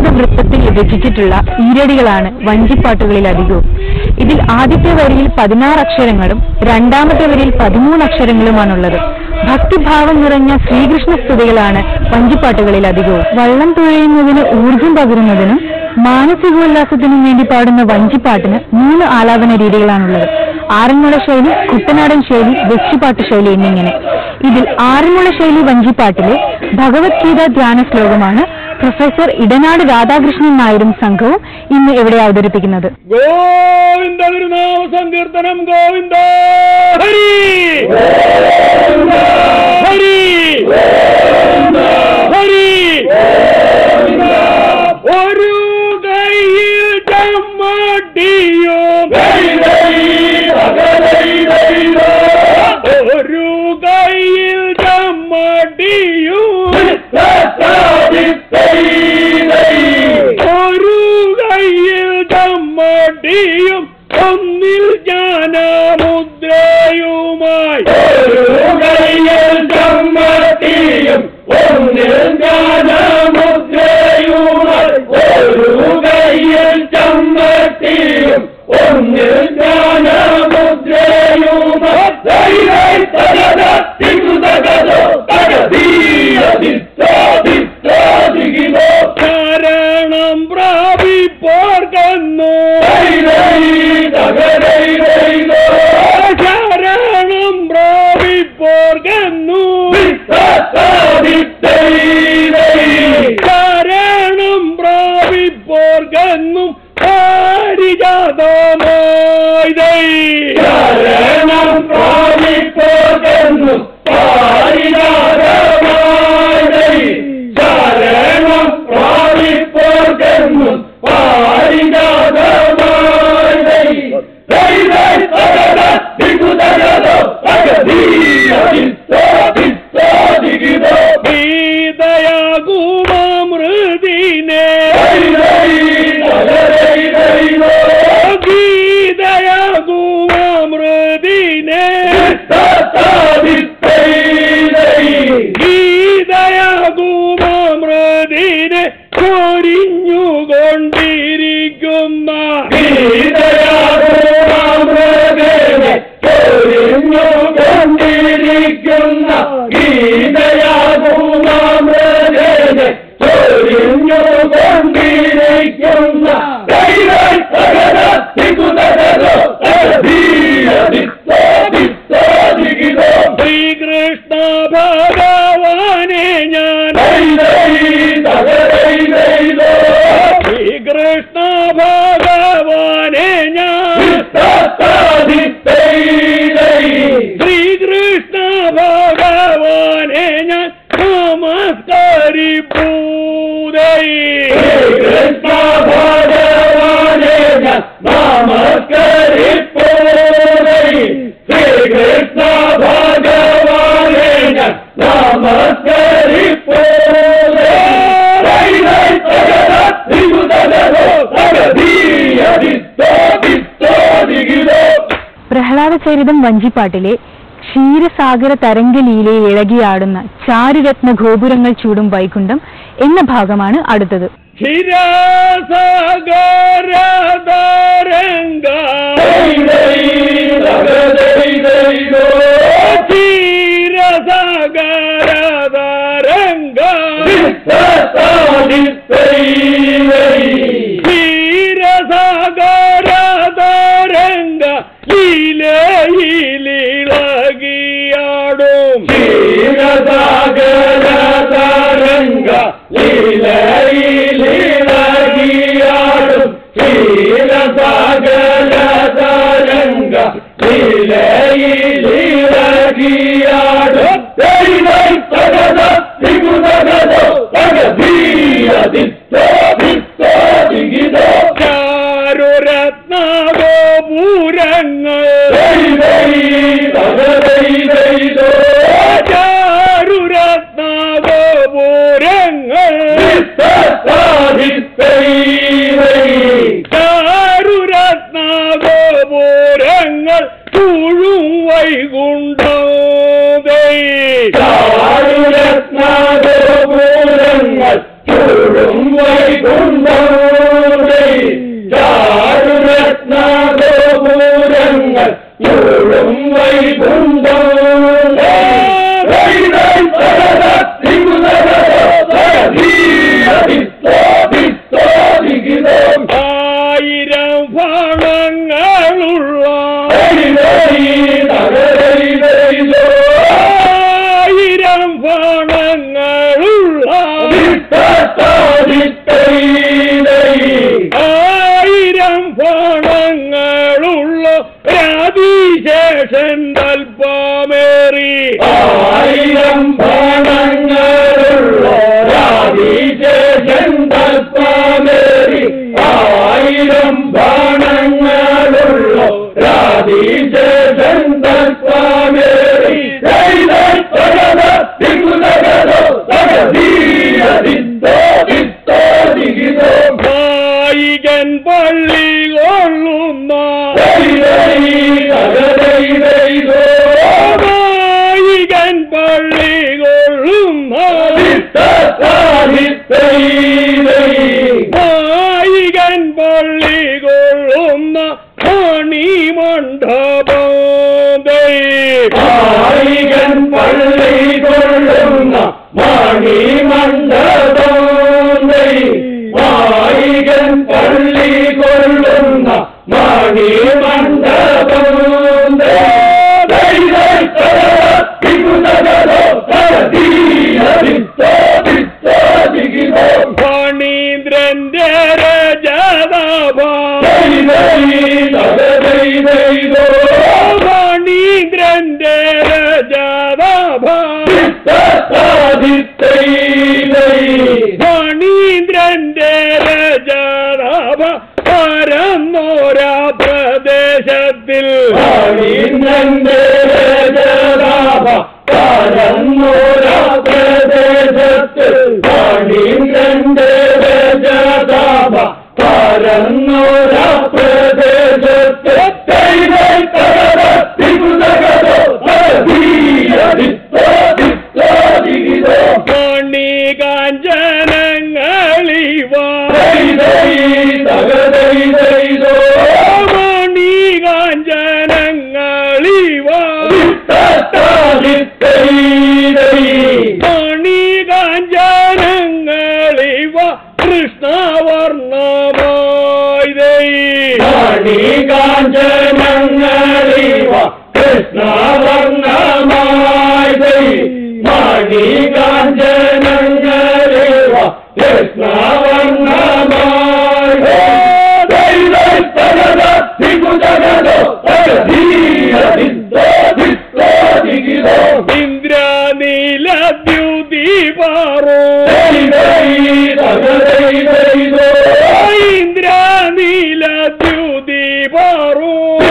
അനുനാദ വൃത്തത്തിൽ രചിച്ചിട്ടുള്ള ഈരടികളാണ് വഞ്ചിപ്പാട്ടുകളിൽ അധികവും. ഇതിൽ ആദ്യത്തെ വരിയിൽ 16 അക്ഷരങ്ങളും രണ്ടാമത്തെ വരിയിൽ 13 അക്ഷരങ്ങളുമാണുള്ളത്. ഭക്തിഭാവം നിറഞ്ഞ ശ്രീകൃഷ്ണ സ്തുതികളാണ് വഞ്ചിപ്പാട്ടുകളിൽ അധികവും. വള്ളം തുഴയുന്നതിന് ഊർജം പകരുന്നതിനും മാനസികോല്ലാസത്തിനും വേണ്ടി പാടുന്ന വഞ്ചിപ്പാട്ടിന് 3 ആലാപന രീതികളാണുള്ളത്. ആറന്മുള ശൈലി, കുട്ടനാടൻ ശൈലി, വെച്ചുപാട്ട് ശൈലി എന്നിങ്ങനെ. ഇതിൽ ആറന്മുള ശൈലി വഞ്ചിപ്പാട്ടിലെ ഭഗവത്ഗീത ധ്യാന ശ്ലോകമാണ് പ്രൊഫസർ ഇടനാട് രാധാകൃഷ്ണൻ നായരും സംഘവും ഇന്ന് ഇവിടെ അവതരിപ്പിക്കുന്നത്. ഗോവിന്ദ തിരുനാമ സങ്കീർത്തനം ഗോവിന്ദ ഹരി ഹരി ഹരി. ഒരു കൈയിൽ ചമ്മട്ടിയും ഒരു കൈയിൽ ചമ്മട്ടിയും ഒരു കൈയിൽ ചമ്മട്ടിയും ഒന്നിൽ ജ്ഞാനമുദ്രയുമായി. ഒരു കൈയിൽ ചമ്മട്ടിയും ഒന്നിൽ ജ്ഞാനമുദ്രയുമായി. ഒരു കൈയിൽ ചമ്മട്ടിയും ഒന്നിൽ ശരണം പ്രാപിപ്പോർക്കുന്നു ശരണം പ്രാപിപ്പോർക്കുന്നു ശരണം പ്രാപിപ്പോർക്കുന്നു പാരിജാതമായി ശരണം പ്രാപിപ്പോർക്കുന്നു പാരിജാതമായി ശരണം പ്രാപിപ്പോർക്കുന്നു പാരിജാതമായി. ഗീതയാകുമൃതിനെ ഗീതയാകുമൃതിനെ ഗീതയാകുമൃതിനെ ചൊരിഞ്ഞുകൊണ്ടിരിക്കുന്ന ഗീതയാകുമൃതിനെ ചൊരിഞ്ഞുകൊണ്ടിരിക്കുന്ന ഗീതയാകുമൃതിനെ ചൊരിഞ്ഞുകൊണ്ടിരിക്കുന്ന ശ്രീകൃഷ്ണ ഭഗവാനെ ഞാൻ ശ്രീകൃഷ്ണ ഭഗവാനെ ഞാൻ ശ്രീകൃഷ്ണ ഭഗവാനെ ഞാൻ നമസ്കരിപ്പൂ. ശ്രീകൃഷ്ണ ഭഗവാനെ ഞാൻ നമസ്കരിപ്പൂ. ശ്രീകൃഷ്ണ ഭഗവാനെ ഞാൻ നമസ്കരിപ്പൂ. പ്രഹ്ലാദചരിതം വഞ്ചിപ്പാട്ടിലെ ക്ഷീരസാഗര തരംഗലീലയിൽ ഇളകിയാടുന്ന ചാരുരത്ന ഗോപുരങ്ങൾ ചൂടും വൈകുണ്ഠം എന്ന ഭാഗമാണ് അടുത്തത്. ക്ഷീരസാഗര തരംഗ ക്ഷീരസാഗര തരംഗ ക്ഷീരസാഗര തരംഗ ലീലയിലിളകിയാടും ക്ഷീരസാഗര തരംഗ ലീലയിലിളകിയാടും ക്ഷീരസാഗര തരംഗ ലീലയിലിളകിയാടും ചാരുരത്ന ഗോപുരങ്ങൾ ചാരുരത്ന ഗോപുരങ്ങൾ ചാരുരത്ന ഗോപുരങ്ങൾ ചൂഴും വൈകുണ്ഠം ചാരുരത്ന വൈകുണ്ഠം ചാരുരത്നഗോപുരങ്ങൾ ൂഴും വൈകുണ്ഠം ആയിരം ഫണങ്ങളുള്ള ആയിരം ഫണങ്ങളുള്ള ആയിരം ഫണങ്ങളുള്ള രാതിശേഷൻ തൽപ്പമേറി ആയിരം ഫണങ്ങളുള്ള രാതിശേഷൻ തൽപ്പമേറി ആയിരം ബാണങ്ങളുള്ള രാതിശേഷൻ തൽപ്പമേറി നായികൻ പള്ളി കൊള്ളുന്ന നായികൻ പള്ളി കൊള്ളുന്ന നായികൻ പള്ളി കൊള്ളുന്ന മണിമണ്ഡപം നായികൻ പള്ളി കൊള്ളുന്ന മണിമണ്ഡപം നായികൻ പള്ളി കൊള്ളുന്ന മണിമണ്ഡപം ഫണീന്ദ്രന്റെ രജതാഭ ഫണീന്ദ്രന്റെ രജതാഭ ഫണീന്ദ്രന്റെ രജതാഭ പരന്നോരാ പ്രദേശത്തിൽ ഫണീന്ദ്രന്റെ രജതാഭ പരന്നോരാ പ്രദേശത്തിൽ ഫണീന്ദ്രന്റെ രജതാഭ പരന്നോരാ പ്രദേശത്തിൽ മണി കാഞ്ചനങ്ങളിവ മണി കാഞ്ചനങ്ങളിവ മണി കാഞ്ചനങ്ങളിവ കൃഷ്ണവർണ്ണമായി മണി കാഞ്ചനങ്ങളിവ കൃഷ്ണവർണ്ണമായി മണി കാഞ്ചനങ്ങളിവ കൃഷ്ണവർണ്ണമായി ഇന്ദ്രനീലദ്യുതി പാറോ ഇന്ദ്രനീലദ്യുതി പാറോ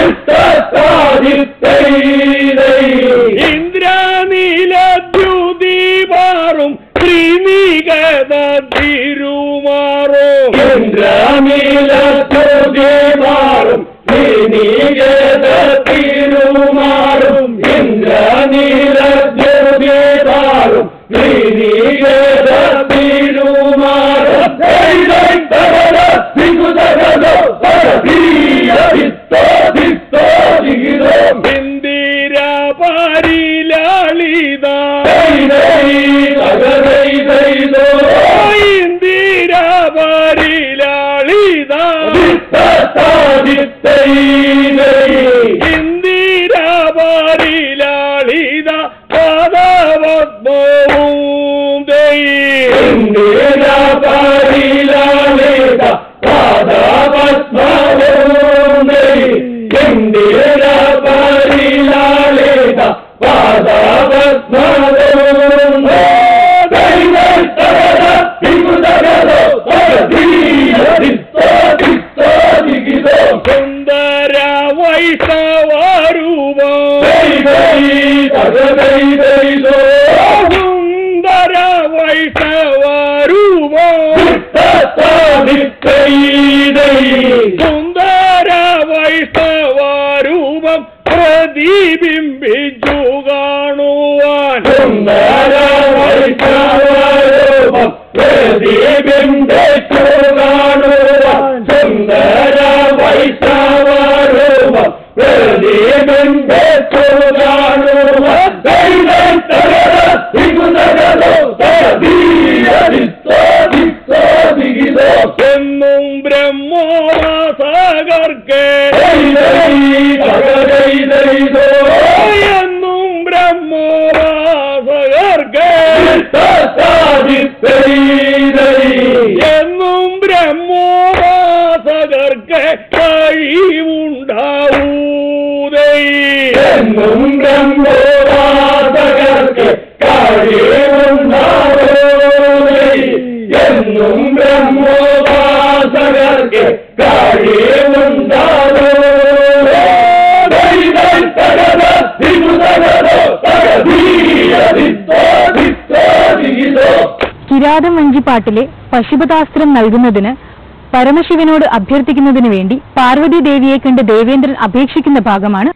ഇന്ദ്രനീലദ്യുതി പാറും ശ്രീനികത തിരുമാറോ ഇന്ദ്രനീലദ്യുതി പാറും ശ്രീനികത തിരുമാറും ഇന്ദ്രനീലദ്യുതി പാറും ശ്രീനികത തിരുമാറും ഇന്ദിര പരിലളിത ഇന്ദിര പരിലളിത ഇന്ദിര പരിലളിത പദപദ്മവും ഇന്ദിര പരിലളിത പദപദ്മവും ബിംബിച്ചു കാണുവാൻ സുന്ദര വൈഷ്ണവരൂപം പ്രതിബിംബിച്ചു കാണുവാൻ എന്നും ബ്രഹ്മോവാസകർക്ക് എന്നും ബ്രഹ്മോവാസകർക്ക് എന്നും ബ്രഹ്മോവാസകർക്ക് കഴിവുണ്ടാവൂതേ എന്നും ബ്രഹ്മോവാസകർക്ക് കഴിവുണ്ടാവൂതേ എന്നും ബ്രഹ്മോവാസകർക്ക് കഴിവുണ്ടാവൂ കിരാതം വഞ്ചിപ്പാട്ടിലെ പശുപതാസ്ത്രം നൽകുന്നതിന് പരമശിവനോട് അഭ്യർത്ഥിക്കുന്നതിനു വേണ്ടി പാർവതി ദേവിയെ കണ്ട് ദേവേന്ദ്രൻ അപേക്ഷിക്കുന്ന ഭാഗമാണ്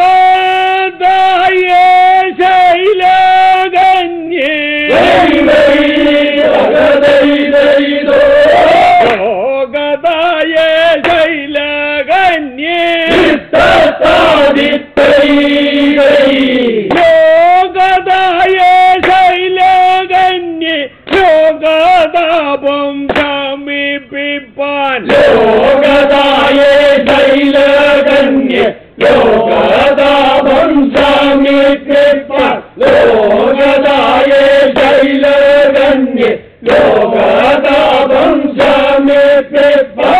ലോകതാപം ശമിപ്പിപ്പാൻ ലോകതായേ ശൈലകന്യേ ലോകതാപം ശമിപ്പിപ്പാൻ ലോകതായേ ശൈലകന്യേ ലോകതാപം ശമിപ്പിപ്പാൻ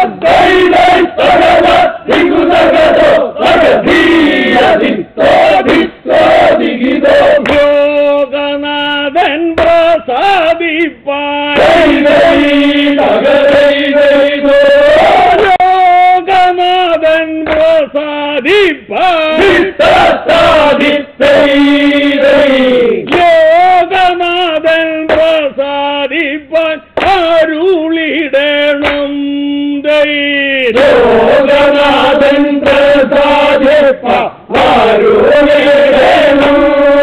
യോഗനാഥൻ പ്രസാദിപ്പാൻ യോഗനാഥൻ പ്രസാദിപ്പാൻ യോഗനാഥൻ പ്രസാദിപ്പാൻ അരുളിടണം യോഗനാഥൻ പ്രസാദിപ്പാൻ അരുളിടണം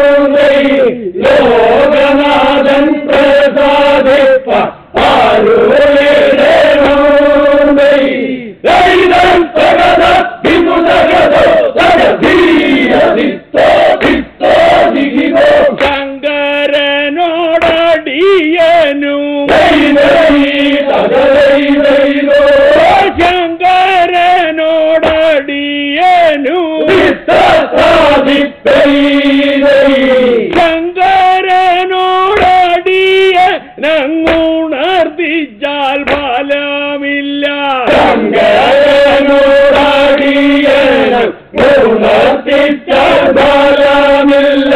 യോഗനാഥൻ പ്രസാദിപ്പാൻ അരുളിടണം ശങ്കരനോടടിയനു ശങ്കരനോടടിയനു ശങ്കരനോടടിയനങ്ങുണർത്തിച്ചാൽ ഫലമില്ല ശങ്കരനോടടിയനങ്ങുണർത്തിച്ചാൽ ഫലമില്ല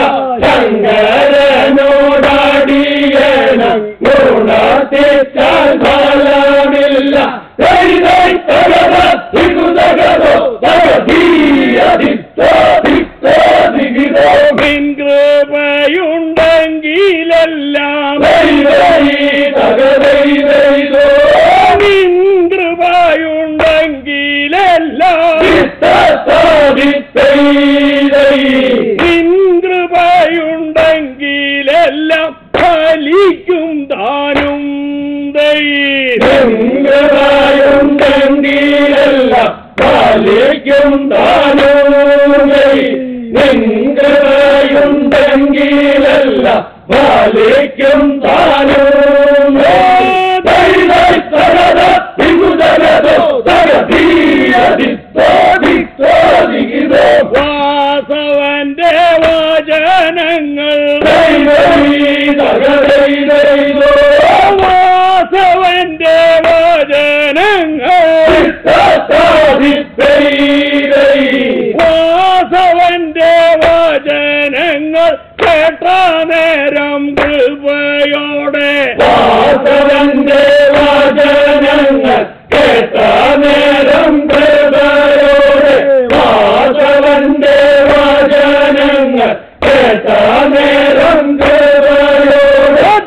ശങ്കരനോടടിയനങ്ങുണർത്തിച്ചാൽ ഫലമില്ല കൃപയുണ്ടെങ്കിലെല്ലാം കൃപയുണ്ടെങ്കിലെല്ലാം കൃപയുണ്ടെങ്കിലെല്ലാം ഫലിക്കും താനും കൃപയുണ്ടെങ്കിലെല്ലാം ഫലിക്കും താനും കൃപയുണ്ടെങ്കിലെല്ലാം ഫലിക്കും താനും വാസവന്റെ വചനങ്ങൾ വാസവന്റെ വചനങ്ങൾ വാസവന്റെ വചനങ്ങൾ കേട്ട നേരം കൃപയോടെ വാസവന്റെ വചനങ്ങൾ കേട്ട നേരം കൃപയോടെ വാസവന്റെ വചനങ്ങൾ കേട്ട നേരം കൃപയോടെ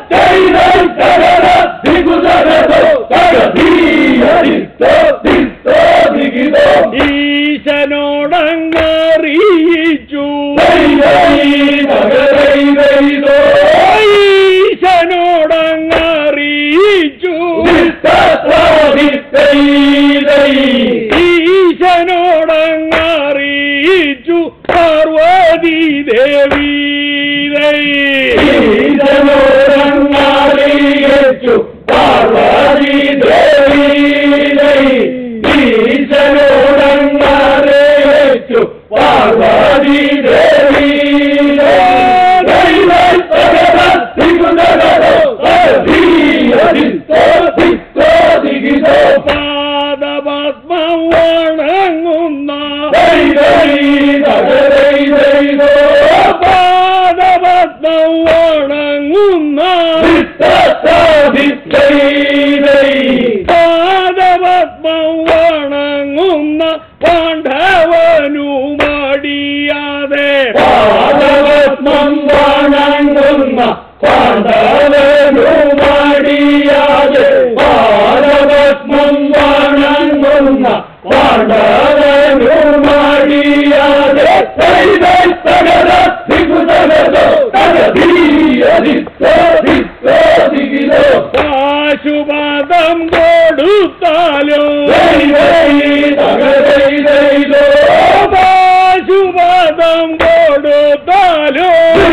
പാശുപാതം കൊടുത്താലോ പാശുപാതം കൊടുത്താലോ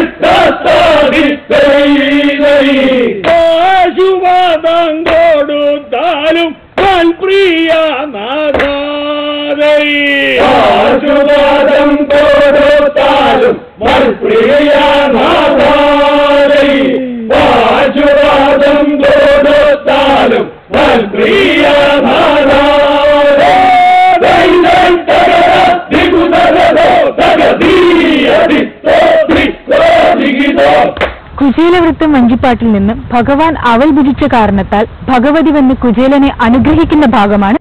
പാശുപാതം കൊടുത്താലും പ്രിയ നാഥാരൈ പാശുപാതം കൊടുത്താലും പ്രിയ നാഥാരൈ പാശുപാതം കൊടുത്താലും പ്രിയ നാഥാരൈ കുചേലവൃത്തം വഞ്ചിപ്പാട്ടിൽ നിന്ന് ഭഗവാൻ അവൽ ഭുജിച്ച കാരണത്താൽ ഭഗവതി വന്ന് കുചേലനെ അനുഗ്രഹിക്കുന്ന ഭാഗമാണ്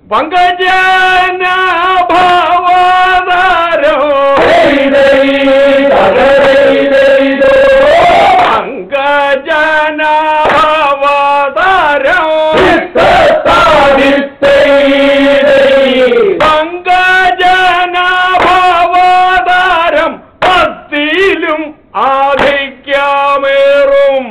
പങ്കജനാഭവതാരം പത്തിലും ആധിക്യമേറും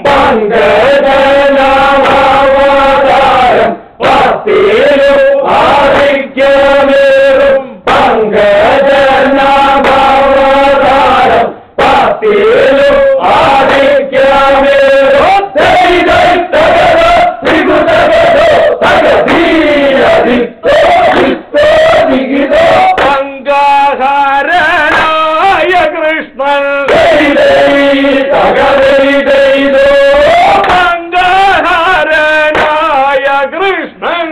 പങ്കജനാഭവതാരം പത്തിലും ആധിക്യമേറും പങ്കജനാഭവതാരം പത്തിലും ആധിക്യമേറും പങ്കഹരനായ കൃഷ്ണൻ പങ്കഹരനായ കൃഷ്ണൻ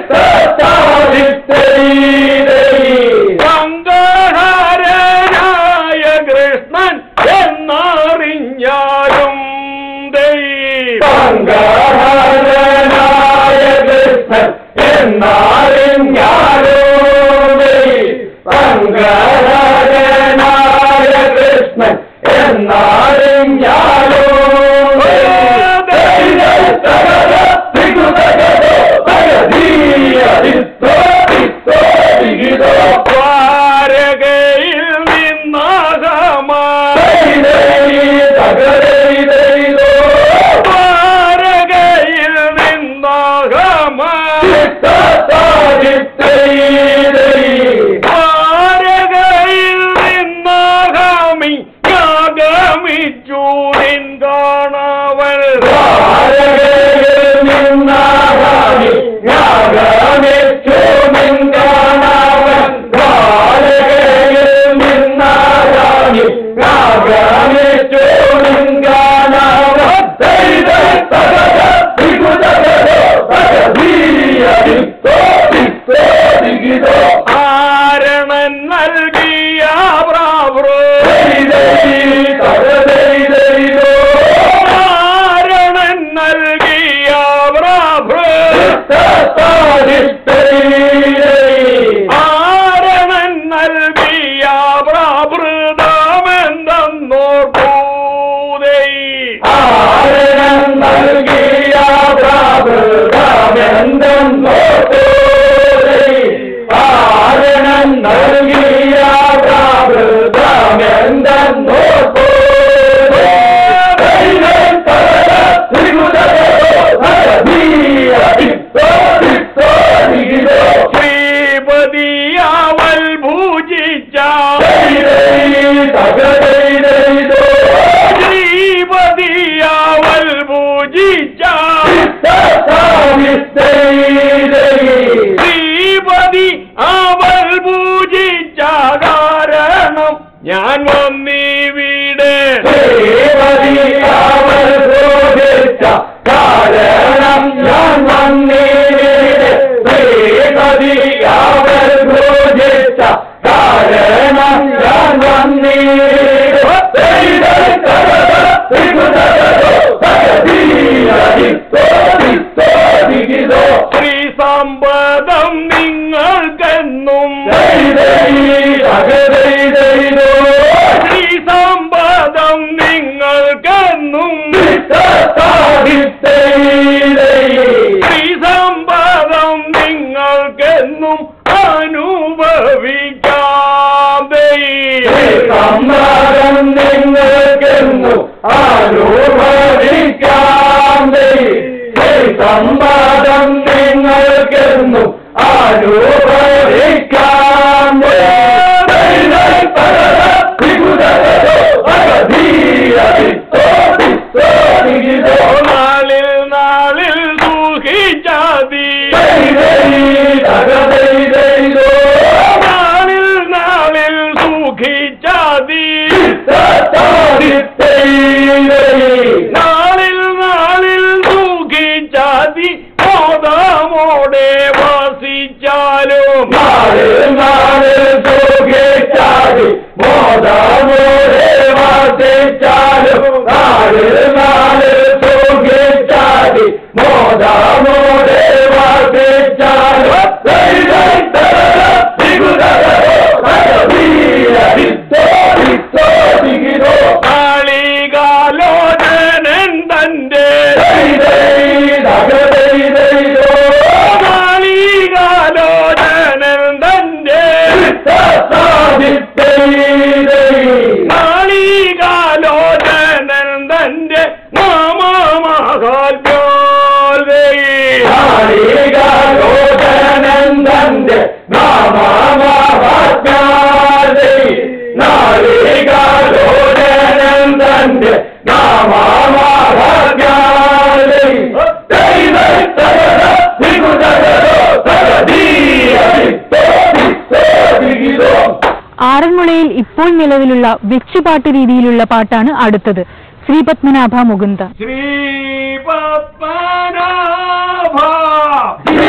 പങ്കഹരനായ കൃഷ്ണൻ എന്നറിഞ്ഞാലും പങ്കഹരനായ കൃഷ്ണൻ എന്നറിഞ്ഞാലും പങ്കഹരനായ കൃഷ്ണൻ എന്നറിഞ്ഞാലും ദ്വാരകയിൽ നിന്നാകമാ ദ്വാരകയിൽ നിന്നാകമാ ദ്വാരകയിൽ നിന്നാകാമി യാഗമിച്ചു നിൻകാണവൻ ആരണൻ നൽകിയ പ്രാവൃ ആരണൻ നൽകിയ പ്രാവൃ ആരണൻ നൽകിയ പ്രാവൃതമെന്നോർക്കൂതൈ ആരണം നൽകിയ പ്രാവൃതമെന്തെന്നോർക്കൂതൈ ആരണം നൽകിയ പ്രാവൃതമെന്തെന്നോർക്കൂതൈ ശ്രീപതിയാവൽ ഭൂജിച്ച ശ്രീപതിയാവൽ ഭൂജിച്ച ശ്രീപതി അവൽ പൂജിച്ച കാരണം ഞാൻ വന്നിവിടെ കാരണം ഞാൻ വന്നിവിടെ കാരണം ഞാൻ ശ്രീ സമ്പദം നിങ്ങൾക്കെന്നും ശ്രീ സമ്പദം നിങ്ങൾക്കെന്നും ശ്രീ സമ്പദം നിങ്ങൾക്കെന്നും അനുഭവിക്കട്ടെ അനുഭവിക്കാം സമ്പാദം നിങ്ങൾക്കെന്നും അനുഭവിക്കാം നാളിൽ നാളിൽ സൂഹിച്ചാതി നാളിൽ നാളിൽ സൂഹിച്ചാതി നാളിൽ നാളിൽ സൂഹിച്ചാതി മോദമോടെ വസിച്ചാലും നാളിൽ നാളിൽ സൂഹിച്ചാതി മോദമോടെ വസിച്ചാലും നാളിൽ നാളിൽ സൂഹിച്ചാതി മോദമോടെ വസിച്ചാലും കാളികാലോചനൻ തന്റെ കാളികാലോചനൻ തന്റെ കാളികാലോചനൻ തന്റെ നാളികാലോചനന്ദന്റെ നാമമഹാത്മ്യാദി നാളികാലോചനന്ദന്റെ നാമമഹാത്മ്യാദി ആറന്മുളയിൽ ഇപ്പോൾ നിലവിലുള്ള വെച്ചുപാട്ട് രീതിയിലുള്ള പാട്ടാണ് അടുത്തത്. ശ്രീപത്മനാഭ മുകുന്ദ. ശ്രീപത്മനാഭ